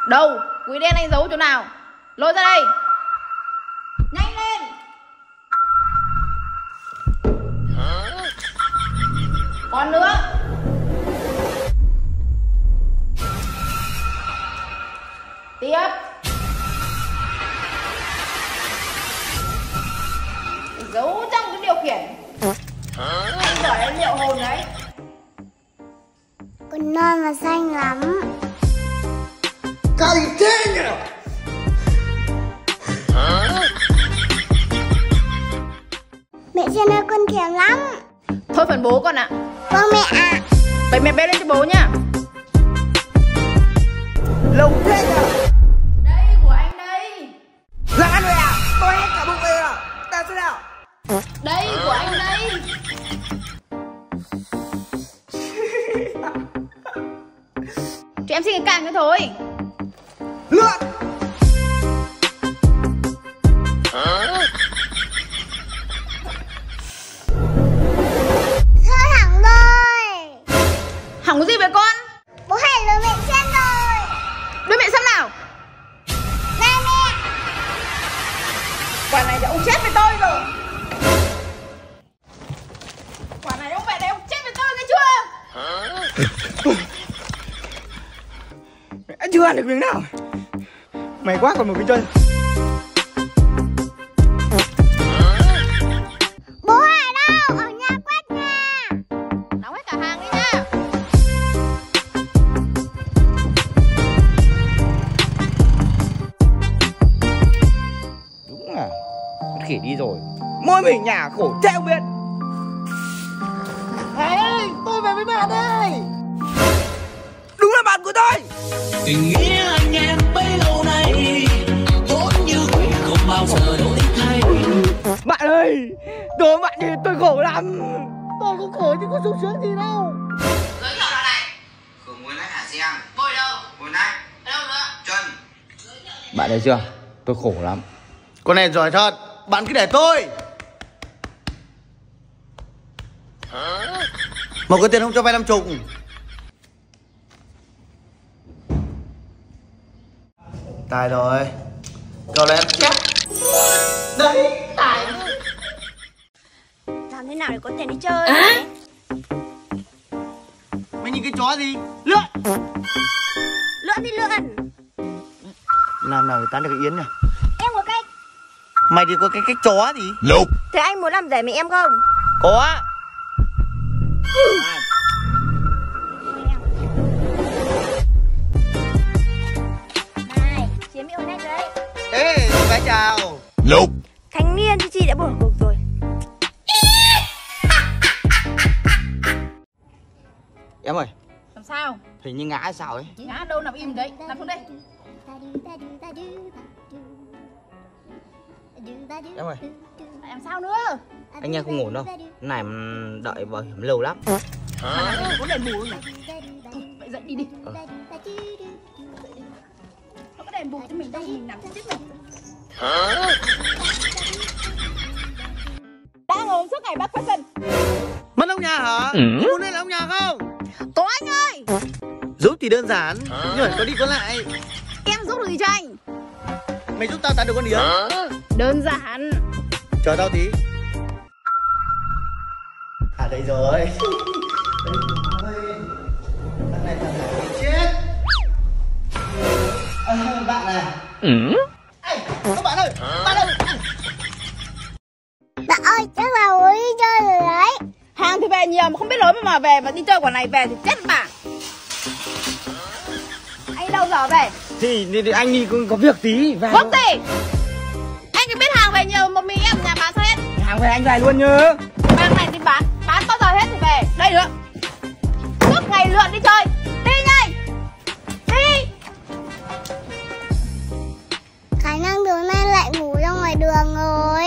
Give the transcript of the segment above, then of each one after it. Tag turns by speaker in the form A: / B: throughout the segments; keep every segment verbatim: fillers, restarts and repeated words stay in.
A: Đâu? Quỷ đen anh giấu chỗ nào? Lôi ra đây. Nhanh lên. Còn nữa. Tiếp. Giấu trong cái điều khiển. Anh giỏi em liệu hồn đấy.
B: Con non và xanh lắm.
C: Cái gì thế nhỉ?
B: Mẹ Duyên ơi, con thèm lắm.
A: Thôi phần bố con ạ.
B: Vâng mẹ ạ.
A: Vậy mẹ bé lên cho bố nhá.
C: Lâu thế nhỉ?
A: Đây của anh đây.
C: Là ăn rồi à? Tôi hết cả bụng rồi à? Tao thế nào?
A: Đây của anh đây. Chị em xin cái càng cái thôi.
C: Lượn.
B: Thôi hỏng rồi.
A: Hỏng cái gì vậy con?
B: Bố hãy lừa mẹ xem rồi.
A: Đưa mẹ xem nào.
B: Đây mẹ.
A: Quả này thì ông chết với tôi rồi. Quả này ông về đây ông chết với tôi nghe chưa?
C: Mẹ chưa ăn được miếng nào. Mày quá còn một cái chân.
B: Bố ở đâu? Ở nhà quét nhà.
A: Đóng hết cả hàng đi nha.
C: Đúng à, con khỉ đi rồi. Mỗi mình nhà khổ chết không biết. Ê, tôi về với bạn đây. Đúng là bạn của tôi.
D: Tình nghĩa anh em bấy lâu nay vốn như quỷ không bao giờ đổi thay.
C: Bạn ơi, đối bạn thì tôi khổ lắm. Tôi cũng khổ chứ có sung sướng gì đâu.
A: Giới thiệu là này.
E: Khổng muốn nách hả Giang?
A: Ngồi đâu?
E: Ngồi nách.
A: Ở đâu nữa?
E: Chân.
C: Bạn thấy chưa? Tôi khổ lắm. Con này giỏi thật. Bạn cứ để tôi. Mà có tiền không cho vay năm chục. Tài rồi. Cậu lên chắc. Đấy, tài.
B: Làm thế nào để có tiền đi chơi? À?
C: Mày nhìn cái chó gì? Lượn.
B: Lượn thì lượn.
C: Làm nào để tán được cái Yến nhỉ?
B: Em có cách.
C: Mày thì có cái cách chó gì?
D: Nope.
B: Thế anh muốn làm rể mẹ em không?
C: Có. Ừ.
B: Này, chiếm yêu nét đấy.
C: Ê, gái chào.
D: Nope.
B: Thanh niên thì chị đã bỏ cuộc rồi.
C: Em ơi,
A: Làm sao?
C: hình như ngã hay sao ấy?
A: Ngã đâu nằm im đấy. Nằm xuống đây.
C: Em ơi,
A: Làm sao nữa?
C: anh nghe không ổn đâu. Này đợi bảo hiểm lâu lắm.
A: Mà làm có đền bù không này? Thôi, vậy dậy đi đi.
C: Ờ.
A: Nó có đền bù cho mình đâu, mình nằm chết mình. Đã ngồi suốt ngày bác phát sân.
C: Mất ông nhà hả?
D: Ừ.
C: Muốn đây là ông nhà không?
A: Có anh ơi.
C: Giúp thì đơn giản, nhưng phải có đi có lại.
A: Em giúp được gì cho anh?
C: Mày giúp tao tán được con Yến.
A: Đơn giản.
C: Chờ tao tí. À đây rồi. Thằng này thằng này chết. À, bạn này.
D: Ừ.
C: Ê, các bạn ơi, bạn ơi.
B: Bạn ơi, chắc là bố đi chơi rồi đấy.
A: Hàng thì về nhiều mà không biết lối mà về mà đi chơi quả này về thì chết bà. Anh đâu giờ về?
C: Thì, thì, thì anh đi có, có việc tí về.
A: Vâng gì? Anh cứ biết hàng về nhiều một mình em nhà bán sao hết?
C: Hàng về anh về luôn nhớ.
A: Hàng này thì bán, bán bao giờ hết thì về. Đây nữa. Suốt ngày lượn đi chơi. Đi nhanh. Đi.
B: Khả năng đường nay lại ngủ ra ngoài đường rồi.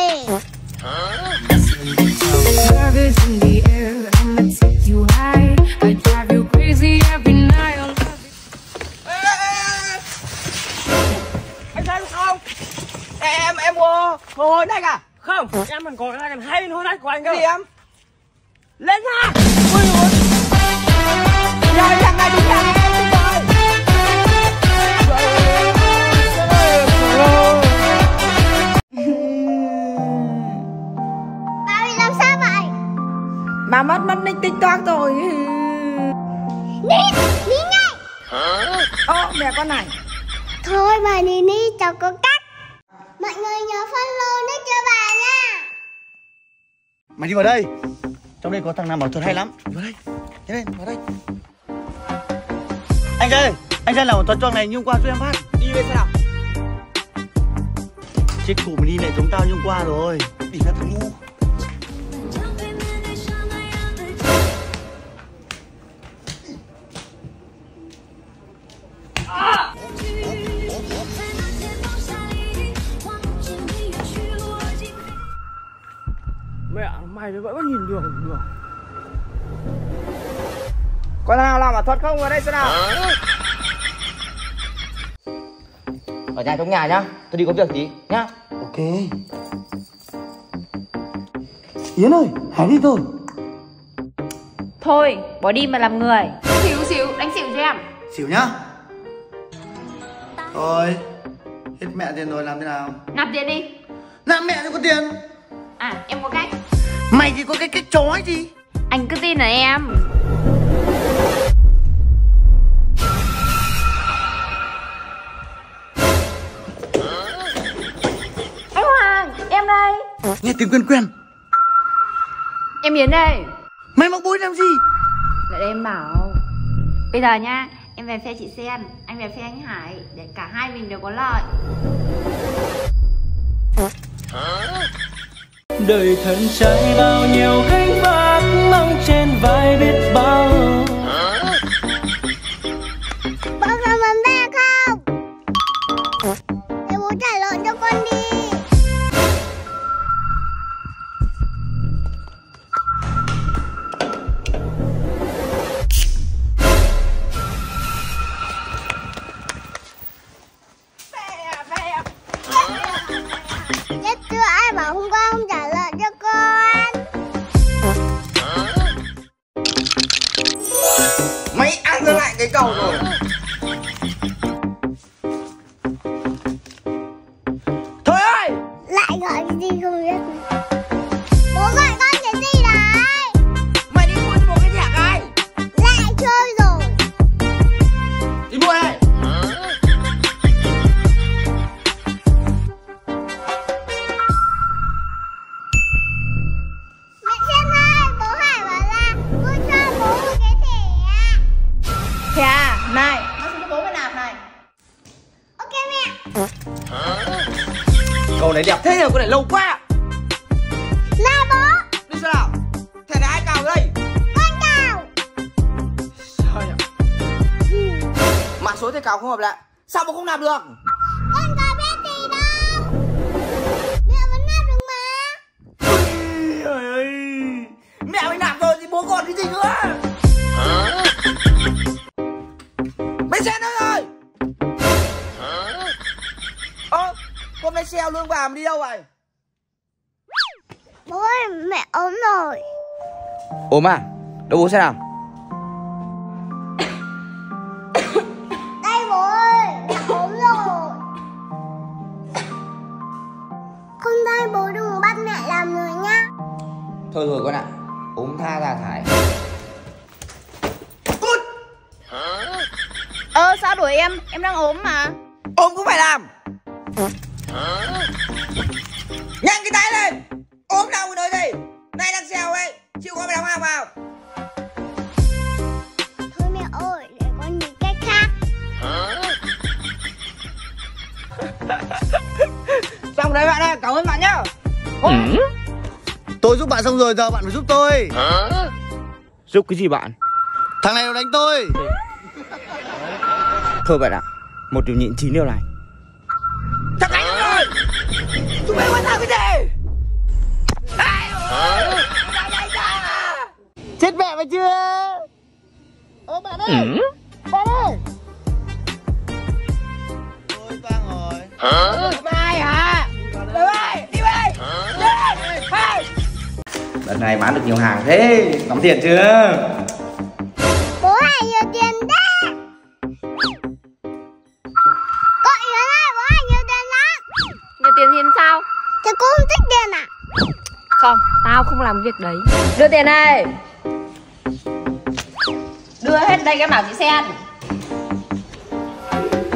F: Love is in the air, I'ma take you high. I drive you crazy every night. I love it.
C: Anh thấy không? Em em mua hôn anh à? Không, em còn có cái hay hôn anh của anh cơ. Gì em? Lên ha. Ui ui. Rồi thằng này đúng là em đi rồi. Rồi. mẹ con này.
B: Thôi bà đi đi, cháu có cách. Mọi người nhớ follow nữa cho bà nha.
E: Mày đi vào đây. Trong đây có thằng nào bảo thuật hay lắm. Đi vào đây. Đi lên, vào đây. Anh ơi, anh ra làm thuật cho này như hôm qua giúp em phát.
C: Đi về xem nào.
E: Chết cụ mình đi này giống tao như hôm qua rồi. Đi ra thằng ngu.
C: Mẹ mày vẫn có nhìn đường được. Có thằng nào làm ảo thuật không? Vào đây xem nào. Ở nhà trong nhà nhá. Tôi đi có việc tí nhá.
E: Ok. Yến ơi, hãy đi thôi.
A: Thôi, bỏ đi mà làm người. Xỉu xỉu, đánh xỉu cho em.
E: Xỉu nhá. Thôi, hết mẹ tiền rồi làm thế nào?
A: Nạp tiền đi.
E: Làm mẹ thì có tiền.
A: À, em có cách.
E: Mày thì có cái cách chó ấy gì.
A: Anh cứ tin là em. Anh Hoàng, em đây.
E: Nghe tiếng quen quen.
A: Em Yến đây.
E: Mày mặc bối làm gì?
A: Lại đây em bảo. Bây giờ nhá, em về phe chị Sen, anh về phe anh Hải, để cả hai mình đều có lợi.
D: Đời thân trai bao nhiêu gánh vác mang trên vai biết bao.
B: Bố có vấn đề không? Để bố trả lợn cho con đi. Chết chưa, ai bảo hôm qua không trả lợn cho con.
C: Mày ăn ra lại cái cầu rồi. Thôi ơi.
B: Lại gọi cái gì không biết. Bố gọi con cái gì đấy?
C: Mày đi mua cho một cái thẻ ai?
B: Lại chơi rồi.
C: Đi mua đây.
B: Mẹ xem ơi, bố Hải bảo là mua cho bố một cái thẻ.
A: Thế à, này, nó xin cho bố cái nạp này.
B: Ok mẹ.
C: Cầu này đẹp thế rồi, con này lâu quá.
B: Nào bố.
C: Đi sao nào? Thẻ này ai cào đây?
B: Con cào.
C: Sao nhỉ? Mã số thẻ cào không hợp lại. Sao mà không làm được?
B: Con có biết gì đâu. Mẹ vẫn nạp được mà.
C: Trời ơi. Mẹ mày nạp rồi thì bố còn cái gì nữa? Mày xe nữa rồi. Ơ, hôm nay xe lương vàng đi đâu vậy?
B: Bố ơi, mẹ ốm rồi.
C: Ốm à? Đâu bố xe nào?
B: Đây bố ơi, mẹ ốm rồi. Không đây bố đừng bắt mẹ làm nữa nhá.
C: Thôi rồi con ạ. Ốm tha ra thải.
A: Ơ, sao đuổi em? Em đang ốm mà.
C: Ốm cũng phải làm. Nhanh cái tay lên. Ốm đâu nói gì? Nay đang xèo ấy. Chịu con mày đóng hàng vào.
B: Thôi mẹ ơi, để con nghĩ cách khác.
C: Xong đấy bạn ơi, cảm ơn bạn nhá.
E: Tôi giúp bạn xong rồi, giờ bạn phải giúp tôi.
C: Giúp cái gì bạn?
E: Thằng này nó đánh tôi.
C: Thôi bạn ạ, một điều nhịn chín điều này. Thằng đánh rồi. Chúng mày quan tâm cái gì?
E: Chết mẹ mày chưa? Ơ bạn ơi. Bạn ơi. Ôi toang rồi.
C: Mai hả? Đi ơi, đi ơi. Đi. Lần này bán được nhiều hàng thế, đóng tiền chưa?
B: Bố Hải nhiều tiền thế. Gọi Yến ơi, bố Hải nhiều tiền lắm.
A: Nhiều tiền thì làm sao?
B: Thế cô không thích tiền à?
A: Không, tao không làm việc đấy. Đưa tiền này. Đưa hết đây cái bảo chị Sen.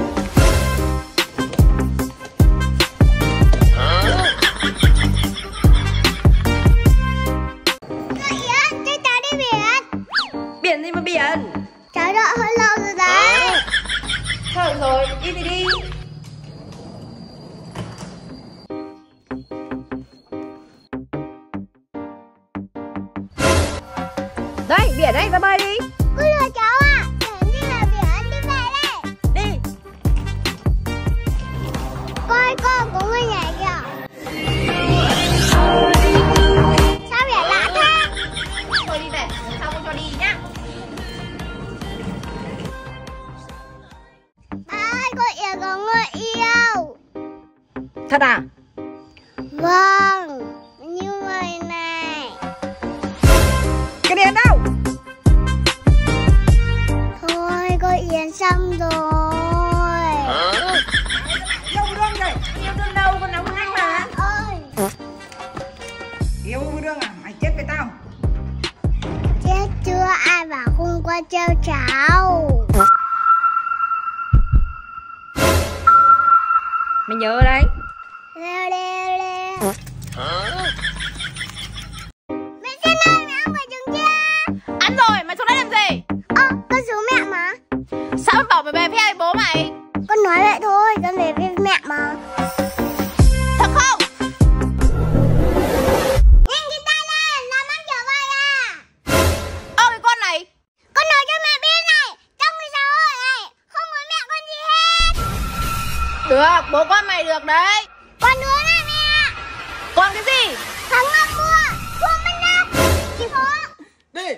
A: thì đi. Đây, biển đây, ra bơi đi.
B: Cứ lừa cháu à. Biển đi là biển, đi về đây.
A: Đi.
B: Coi con có người nhảy kìa. Sao biển lạ thế?
A: Thôi đi về, sao không cho đi nhá.
B: Bà ơi, cô Yến có người yêu.
A: Thật à?
B: Vâng, như người này.
A: Cái đèn đâu?
B: Thôi, cô Yến xong rồi.
A: Yêu đương rồi. Yêu đương đâu, con nóng anh mà.
B: Ơi,
C: Yêu với đương à? Mày chết với tao.
B: chết chưa, ai bảo không qua treo cháu.
A: Mày nhớ đấy.
B: Leo leo leo. Mẹ xem nào, mẹ ăn quả trứng chưa?
A: Ăn rồi, mày xuống đây làm gì?
B: Ơ, con xuống mẹ mà.
A: Sao mày bảo mày về phía bố mày?
B: Con nói vậy thôi, con về với mẹ mà.
A: Thật không?
B: Nhanh cái tay lên, làm ăn trở về à.
A: Ơ cái con này.
B: Con nói cho mẹ biết này, trong cái xã hội này không có mẹ con gì hết.
A: Được, bố con mày được đấy.
B: Con nữa này mẹ.
A: Con cái gì?
B: Thắng ngọc mưa, thua mất nắp. Chị phố.
C: Đi.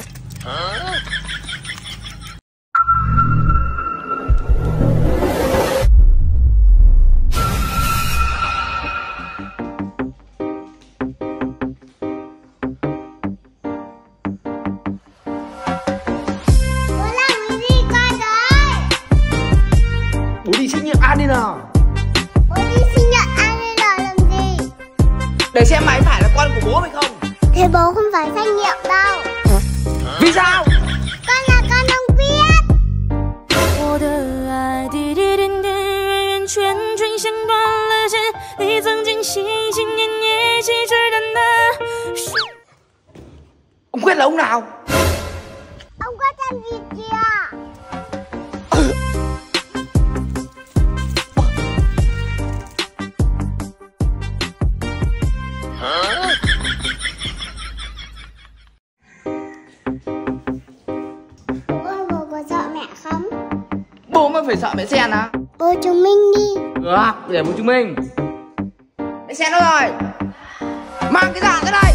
B: Bố làm cái gì con đấy?
C: Bố đi xét nghiệm a đê en.
B: Bố đi sinh nhật ăn nên là làm gì?
C: Để xem mày phải là con của bố mày không.
B: Thế bố không phải trách nhiệm đâu.
C: Vì sao?
B: Con là con không biết.
F: 我的爱滴滴点点，圆圆圈圈像断了线，你曾经心心念念一起追赶的是。
C: Ông Quyết là ông nào?
B: Ông có chân vịt kìa. Bố ơi, bố có sợ mẹ không?
C: Bố mới phải sợ mẹ Sen à?
B: Bố chứng minh đi.
C: Được, để bố chứng minh. Mẹ Sen đâu rồi? Mang cái dạng ra đây.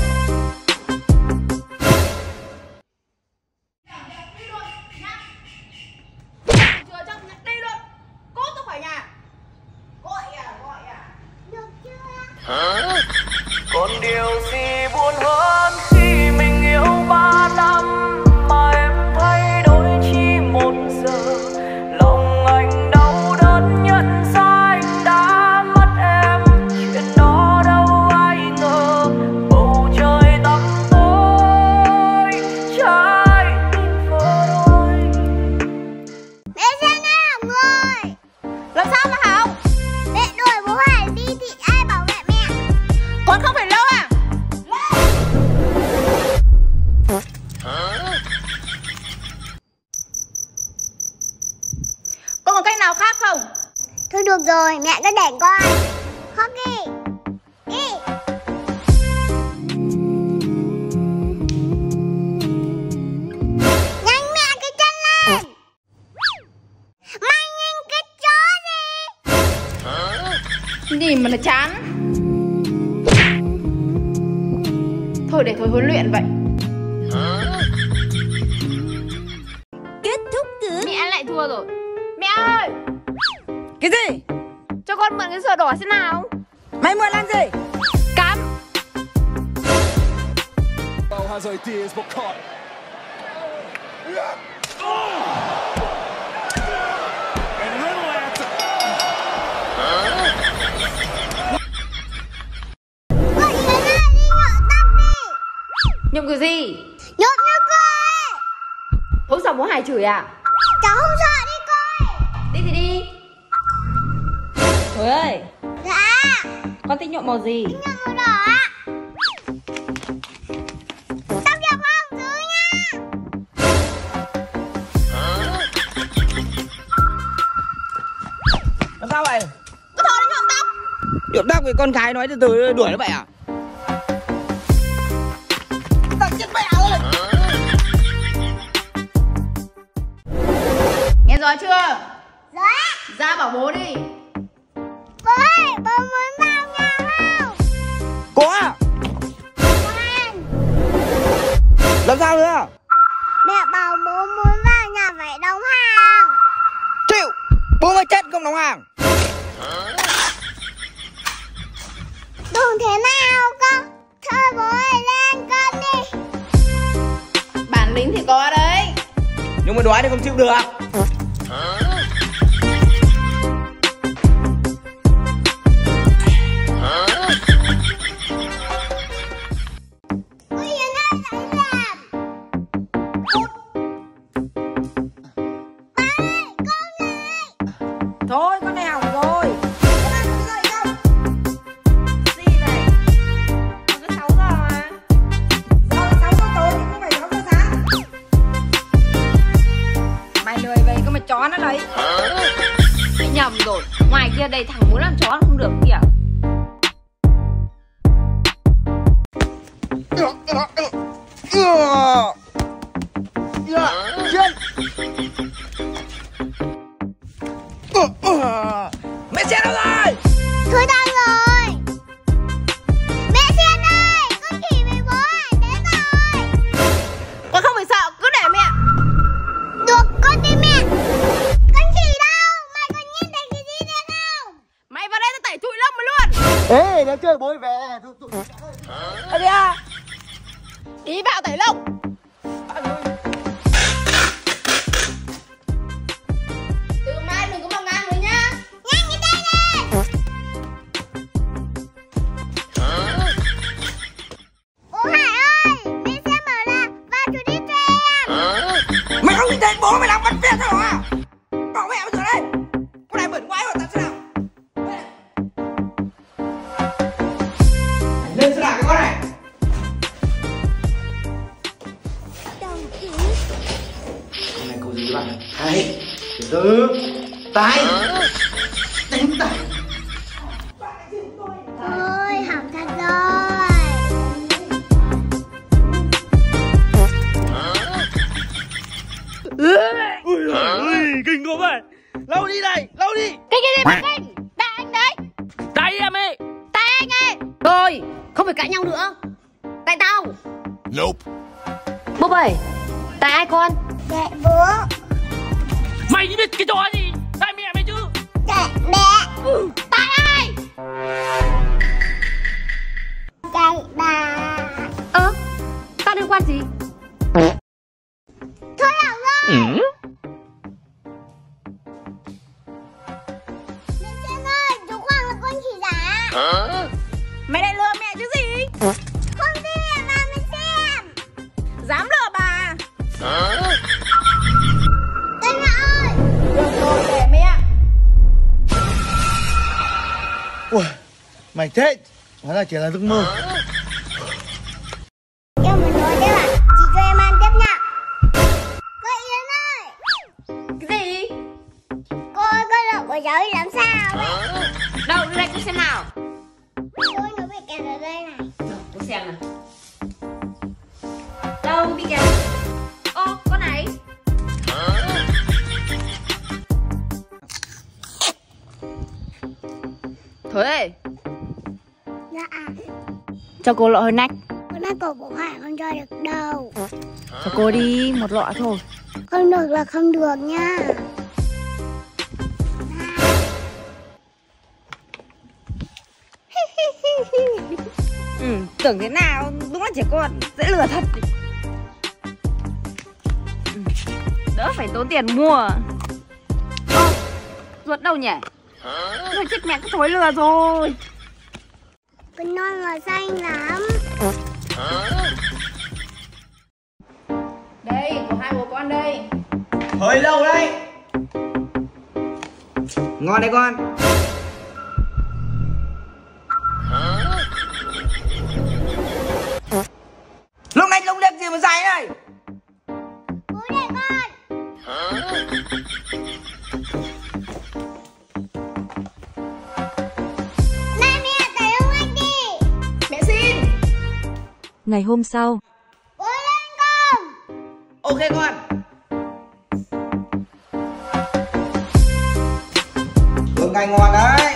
A: Chưa chắc đi luôn. Cốt ra khỏi nhà. Gọi à, gọi à.
B: Được chưa?
D: Còn điều gì buồn hơn khi mình yêu ba năm mà em thay đổi chỉ một giờ, lòng anh đau đớn nhận ra anh đã mất em, chuyện đó đâu ai ngờ, bầu trời tăm tối trái tim vỡ đôi.
B: Mẹ xem đây hỏng rồi.
A: Làm sao mà hỏng?
B: Mẹ đuổi bố Hải đi thì ai bảo vệ mẹ?
A: Con không phải lâu à? Con có cách nào khác không?
B: Thôi được rồi, mẹ cứ để con. Khóc đi. Đi. Nhanh mẹ cái chân lên. Mày nhìn cái chó gì?
A: Nhìn mà là chán. Thôi để thôi huấn luyện vậy.
B: Kết thúc cứ.
A: Mẹ lại thua rồi. Mẹ ơi,
C: Cái gì?
A: cho con mượn cái sờ đỏ xem nào.
C: Mày muốn làm gì?
A: Cắm.
G: has ideas but can't. And Riddle after.
B: Gọi Yến ơi, đi nhậu tóc đi.
A: Nhộng cái gì?
B: Nhậu như cười.
A: Hôm sau bố Hải chửi à?
B: Cháu không sợ đi coi.
A: Đi thì đi.
H: Thôi ơi,
B: Dạ.
H: con thích nhuộm màu gì?
B: Nhậu màu đỏ ạ. Tóc đẹp không? Giữ nha.
C: sao vậy?
A: Có thôi đi nhuộm tóc.
C: Nhuộm tóc thì con gái nói từ từ đuổi nó vậy à? Tao chết mẹ ơi.
A: Nghe rõ chưa?
B: Dạ.
A: Ra bảo bố đi.
B: Bố ơi, bố muốn vào nhà không?
C: Có à?
B: Khoan.
C: Làm sao nữa?
B: Mẹ bảo bố muốn vào nhà phải đóng hàng.
C: Chịu. Bố mày chết không đóng hàng.
B: Đừng thế nào cơ. Thôi bố ơi, lên cân đi.
A: Bản lĩnh thì có đấy.
C: Nhưng mà đói thì không chịu được.
B: Ôi Yến ơi, lại làm. Ba ơi, con này.
H: Thôi con này hỏng rồi. Gì này? Còn có sáu giờ mà. Sao sáu giờ tối thì không phải sáu giờ sáng? Mày lười về có mà chó nó lấy. Mày nhầm rồi. Ngoài kia đây thằng muốn làm chó không được kìa.
C: Mẹ xe đâu rồi?
B: Thôi đang rồi. Mẹ Thiên ơi, con khỉ với bố ơi, đến rồi.
A: Con không phải sợ, cứ để mẹ.
B: Được, con đi mẹ. Con khỉ đâu? Mày còn nhìn thấy cái gì nữa không?
A: Mày vào đây tao tẩy trụi lông mày luôn.
E: Ê, nếu chơi bố về. Thôi, thôi.
A: Ở đi à? Đi vào tẩy lông. Từ mai đừng có vào ngang nữa nhá.
B: Nhanh cái tay lên. Bố Hải ơi, mẹ sẽ bảo là vào chủ đi cho em.
C: Mày không nhìn thấy bố mày làm bắt việc rồi à? Bảo mẹ bây giờ đây. Con này bẩn quái rồi tao sẽ nào? Lên xe đạp cái con này.
B: Đồng ý.
E: Hôm nay cô gì các bạn? Hay. Từ từ. Tay. Đánh tay.
B: Thôi, hỏng thật rồi.
C: Ui ơi, kinh quá vậy. Lau đi này, lau đi.
A: Kinh cái gì mà kinh? Tại anh đấy.
C: Tay em ấy.
A: Tại anh ấy. Thôi, không phải cãi nhau nữa. Tại tao.
G: Nope.
H: Bố ơi, tại ai con?
B: Để bố.
C: Mày biết cái trò gì? Tại mẹ mày chứ.
B: Để mẹ.
A: Ừ, tại ai?
B: Để bà.
H: Ơ, tao liên quan gì?
B: Thôi hỏng rồi. Mẹ Thiên ơi, chú Quang là con khỉ giả.
A: Mày lại lừa mẹ chứ gì?
B: Không tin, bà mình xem.
A: Dám lừa bà.
B: Đây mẹ ơi.
A: Được rồi, để mẹ.
E: Ui, mày chết. Hóa ra chỉ là giấc mơ.
B: Em muốn nói đấy bạn, chị cho em ăn tiếp nha. Cô Yến ơi.
A: Cái gì?
B: Cô ơi, con lợn của cháu thì làm sao ấy?
H: Đâu, đưa đây con xem nào.
B: Ôi, nó bị kẹt ở đây này.
H: Con xem nào. Đâu, bị kìa. Ô, con này.
A: Thôi ơi,
B: Dạ.
H: Cho cô lọ hơi nách.
B: Con ăn cổ bố Hải không cho được đâu.
H: Cho cô đi một lọ thôi.
B: Không được là không được nha.
H: Ừ, tưởng thế nào, đúng là trẻ con, dễ lừa thật. Ừ, đỡ phải tốn tiền mua. Ô, ruột đâu nhỉ? Thôi chết mẹ, cứ thối lừa rồi.
B: Con non và xanh lắm.
A: đây, của hai bố con đây.
C: Hơi lâu đây. Ngon đấy con. Lúc này lông liếc gì mà dài này?
B: Bố để con.
F: Ngày hôm sau.
B: Cố lên con.
C: Ok con.
E: Cơm canh ngon đấy.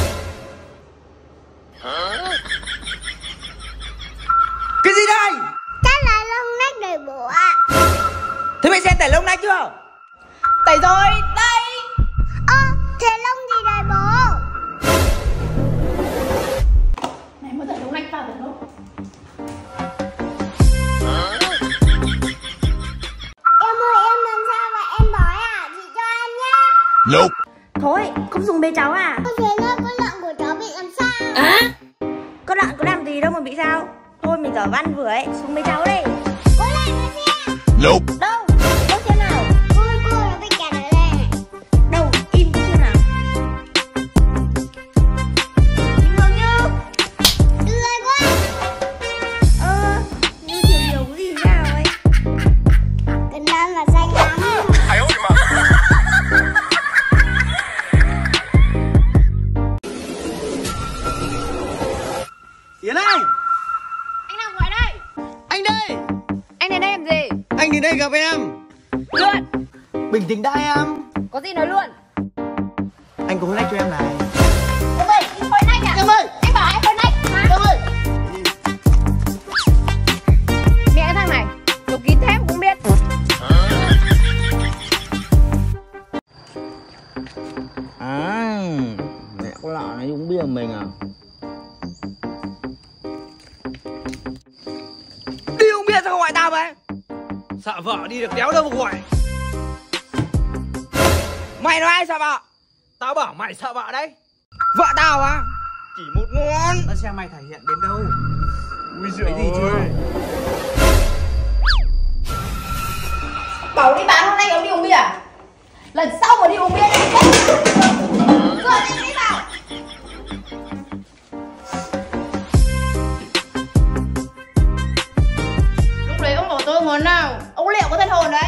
C: Cái gì đây?
B: Chắc là lông nách đầy bố ạ.
C: Thế mày xem tẩy lông nách chưa?
A: Tẩy rồi, đây.
B: Ơ, thế lông gì đầy bố?
A: Này mới tẩy lông nách vào được không?
B: Em ơi, em làm sao vậy? Em bói à? Chị cho em nhá.
G: Nope.
F: Thôi, không dùng bê cháu à?
B: Con thấy là con lợn của cháu bị làm sao?
F: À? Con lợn có làm gì đâu mà bị sao? Thôi mình dở văn vừa ấy, xuống bê cháu đây.
B: Cố lên nó xem.
G: Nope.
F: Đâu? Cô xem nào?
B: Cô cô nó bị kẹt ở đây này.
F: Đâu? Im cô xem nào. Bình thường như.
B: Tươi quá.
F: Ơ, như chiều chiều cái gì sao ấy?
B: Cái nấm là xanh lắm.
C: Yến ơi.
A: Anh nào ngoài đây?
C: Anh đây.
H: Anh đến đây làm gì?
C: Anh đến đây gặp em.
H: Luôn.
C: Bình tĩnh đã em.
H: Có gì nói luôn.
C: Anh có hối nách cho em này.
A: Em ơi, anh phơi nách à?
C: Em ơi.
A: Anh bảo anh phơi nách hả?
C: Em ơi.
H: Mẹ cái thằng này, đồ kín thép cũng biết.
C: À, mẹ con lọ này uống bia mình à? Đi uống bia sao không gọi tao vậy? Sợ vợ đi được đéo đâu mà gọi. Mày nói ai sợ vợ? Tao bảo mày sợ vợ đấy. Vợ tao á? Chỉ một ngón. Tao xem mày thể hiện đến đâu. Ui giời gì chưa?
A: Bảo đi bán hôm nay ông đi uống bia à? Lần sau mà đi uống bia thì chết. Rồi anh đi vào. Lúc đấy ông bảo tôi món nào? Ông liệu có thân hồn đấy.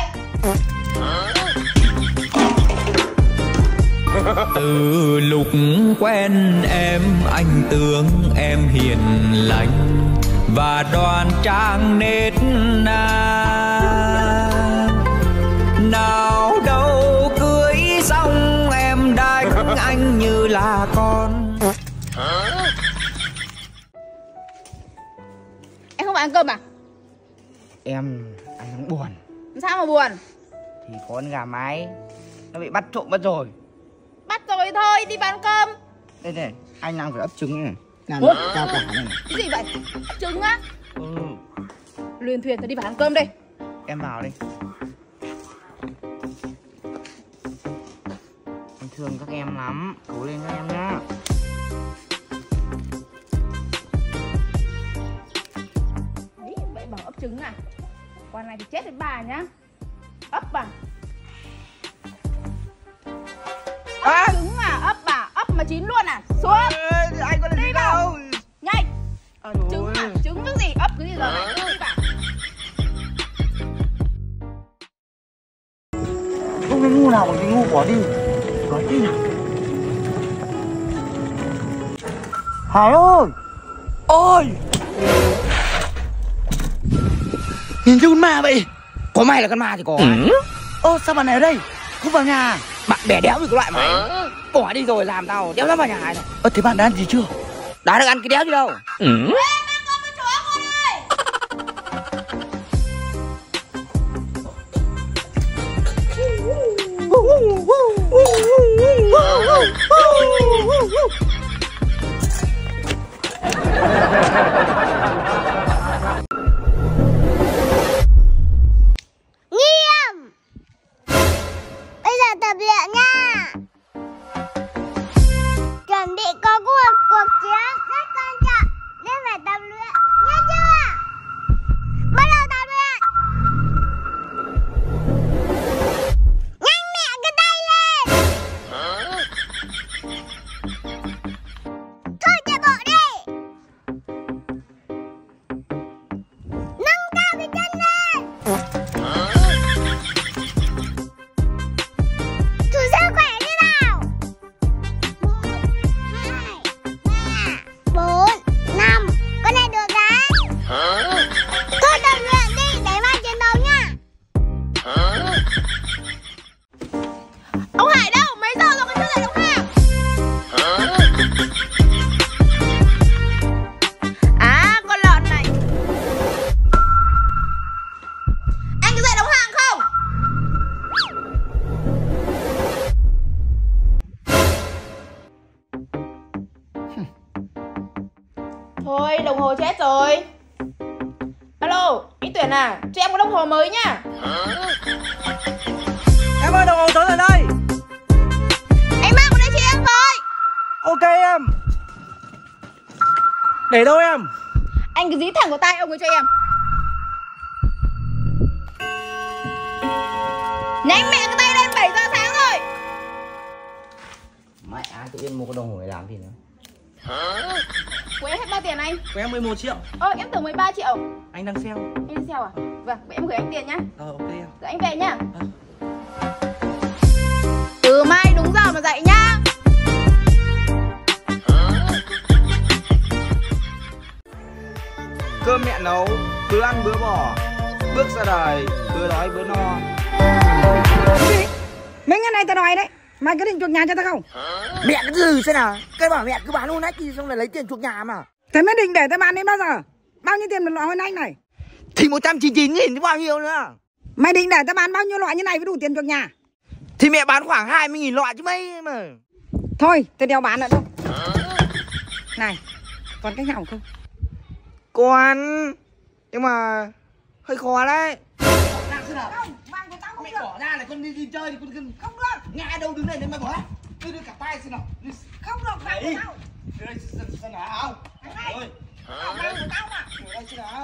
I: Từ lúc quen em anh tưởng em hiền lành và đoan trang nết na. Nào đâu cưới xong em đánh anh như là con.
A: Em không phải ăn cơm à?
C: Em anh đang buồn.
A: Làm sao mà buồn?
C: Thì có con gà mái nó bị bắt trộm mất rồi.
A: Bắt rồi thôi, đi bán cơm.
C: Đây này, anh đang phải ấp trứng này. Làm ướp cao cả này.
A: Cái gì vậy? Trứng á?
C: Ừ.
A: Luyên thuyền, tôi đi bán cơm đây.
C: Em vào đi. Anh thương các em lắm. Cố lên các em nhá.
A: Đấy, vậy bảo ấp trứng à? Con này thì chết đến bà nhá. Ấp à? Ấp à. Trứng à? Ấp à? Ấp mà chín luôn à? Xuống.
C: Ê, anh có làm gì đâu.
A: Nhanh.
C: À,
A: trứng à? Trứng cái gì? Ấp cái gì giờ này? Đi vào.
C: Không cái ngu nào mà cái ngu bỏ đi. Nói đi nào. Hải ơi. Ôi. Nhìn như con ma vậy. Có mày là con ma thì có. Ơ sao bạn này ở đây? Không vào nhà. Bạn bè đéo gì cái loại mày. Bỏ đi rồi làm tao đéo dám vào nhà này. Ơ thế bạn đã ăn gì chưa? Đã được ăn cái đéo gì đâu. Ừ.
B: Nghiêm. Bây giờ tập luyện nha. Chuẩn bị có cuộc cuộc chiến rất quan trọng nên phải tập luyện, nhớ chưa? Bắt đầu tập luyện. Nhanh mẹ cái tay lên. Thôi chạy bộ đi.
A: Thôi đồng hồ chết rồi. Alo, ý Tuyển à, cho em có đồng hồ mới nhá.
C: Em ơi, đồng hồ tới rồi đây.
A: Anh mang vào đây cho em với.
C: Ok em. Để đâu em?
A: Anh cứ dí thẳng vào tay ông ấy cho em. Nhanh mẹ cái tay lên, bảy giờ sáng rồi.
C: Mẹ tự nhiên mua cái đồng hồ này làm gì nữa?
A: Của em hết bao tiền anh?
C: Của em mười một triệu.
A: Ơ em tưởng mười ba triệu.
C: Anh đang sale.
A: Em đang sale à? Vâng, vậy em gửi anh tiền nhá.
C: Ờ ok em.
A: Rồi anh về nhá. À. Từ mai đúng giờ mà dậy nhá.
C: Cơm mẹ nấu, bữa ăn bữa bỏ. Bước ra đời, bữa đói bữa no.
J: Mấy ngày này tao đòi đấy. Mày có định chuộc nhà cho tao không?
C: Mẹ cái gì xem nào? Cái bảo mẹ cứ bán hôn ách gì xong rồi lấy tiền chuộc nhà mà.
J: Thế mới định để tao bán đến bao giờ? Bao nhiêu tiền một loại hôn ách này?
C: Thì một trăm chín mươi chín nghìn chứ bao nhiêu nữa?
J: Mày định để tao bán bao nhiêu loại như này mới đủ tiền chuộc nhà?
C: Thì mẹ bán khoảng hai mươi nghìn loại chứ mấy mà.
J: Thôi, tao đeo bán nữa đâu. Này, còn cách nào không?
C: Còn, nhưng mà hơi khó đấy. Mẹ bỏ ra là con đi, đi chơi thì con không, không được. Ngã đâu đứng này nên mày bỏ. Đưa đưa cả tay xem nào.
J: Không được, phải của tao.
C: Đưa đây xem, xem nào. Ôi.
J: Phải của tao mà.
C: Đưa đây xem nào.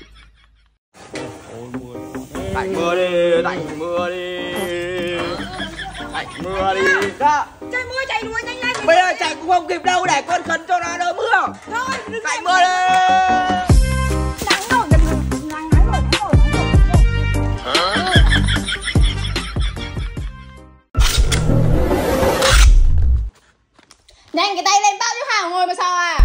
C: Ôi mưa. Tạnh mưa đi, tạnh mưa đi. Tạnh mưa đi. Đó.
J: Chạy mưa chạy đuổi nhanh lên.
C: Bây giờ chạy cũng không kịp đâu, để con khấn cho nó đỡ mưa.
J: Thôi, đừng
C: tạnh mưa đi.
J: Nắng nổi, nắng nổi, nắng nổi, nắng nổi.
A: Nhanh cái tay lên, bao nhiêu hàng ngồi mà sao à?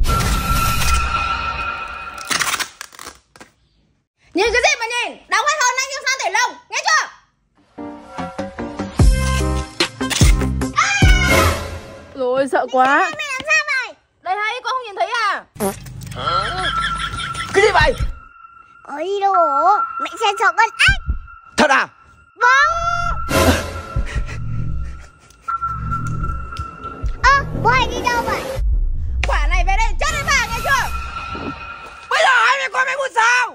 A: Nhìn cái gì mà nhìn? Đóng hết hồn anh như sao thể lông, nghe chưa? À! Rồi sợ quá.
B: Mẹ làm sao vậy?
A: Đây hay, con không nhìn thấy à?
C: Cái gì vậy?
B: Ôi đồ, mẹ sẽ sợ con ếch.
C: Thật à?
B: Vâng. Ơ, à, bố anh đi đâu vậy?
A: Quả này về đây chết đến bà nghe chưa?
C: Bây giờ hai mẹ con mày muốn sao?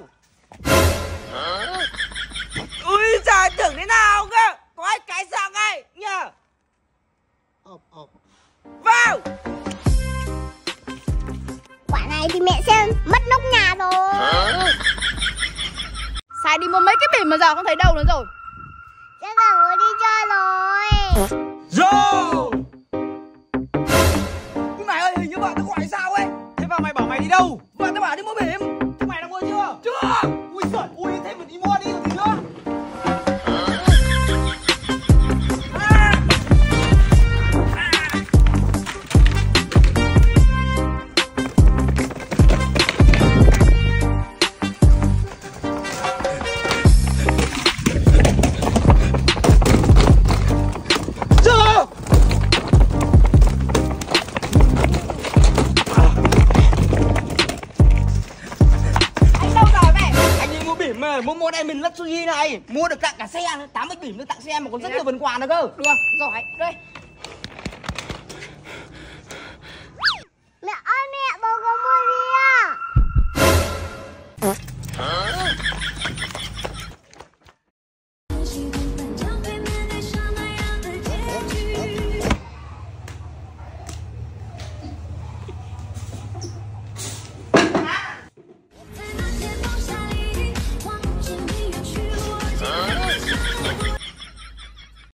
C: Ui trời, tưởng thế nào cơ? Có ai cái giọng ấy nhờ?
E: Ộp ộp.
C: Vào.
B: Quả này thì mẹ sẽ mất nóc nhà rồi.
A: Sai đi mua mấy cái bìm mà giờ không thấy đâu nữa rồi.
B: Chắc là bố đi chơi rồi.
C: Rồi. Nhưng mày ơi, hình như vợ tao gọi sao ấy. Thế mà mày bảo mày đi đâu? Vợ tao bảo đi mua bìm. Thế mày đã mua chưa? Chưa. Ui giời, ui thế mà đi mua đi còn gì nữa. Mua món này mình Luxury này, mua được tặng cả xe, tám mươi bỉm được tặng xe mà còn rất nhiều phần quà nữa cơ.
A: Được, giỏi. Đây,